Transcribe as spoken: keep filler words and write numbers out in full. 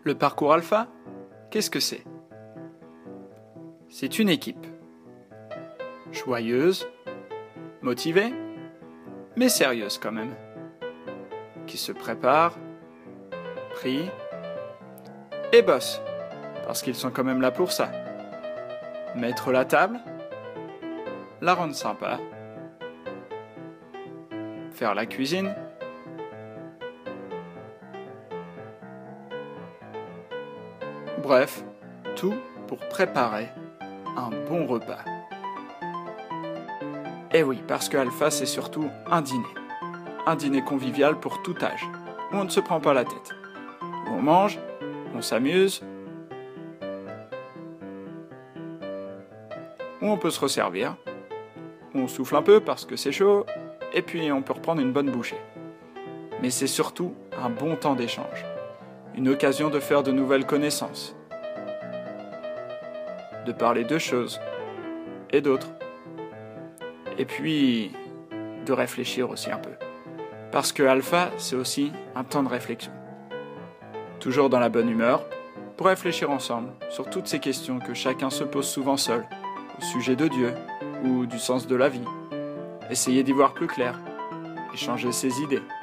Le parcours alpha, qu'est-ce que c'est? C'est une équipe. Joyeuse, motivée, mais sérieuse quand même. Qui se prépare, prie et bosse, parce qu'ils sont quand même là pour ça. Mettre la table, la rendre sympa, faire la cuisine, bref, tout pour préparer un bon repas. Et oui, parce que Alpha, c'est surtout un dîner. Un dîner convivial pour tout âge, où on ne se prend pas la tête. Où on mange, on s'amuse, où on peut se resservir, où on souffle un peu parce que c'est chaud, et puis on peut reprendre une bonne bouchée. Mais c'est surtout un bon temps d'échange, une occasion de faire de nouvelles connaissances, de parler de choses et d'autres, et puis de réfléchir aussi un peu. Parce que Alpha, c'est aussi un temps de réflexion. Toujours dans la bonne humeur, pour réfléchir ensemble sur toutes ces questions que chacun se pose souvent seul, au sujet de Dieu ou du sens de la vie. Essayer d'y voir plus clair, échanger ses idées.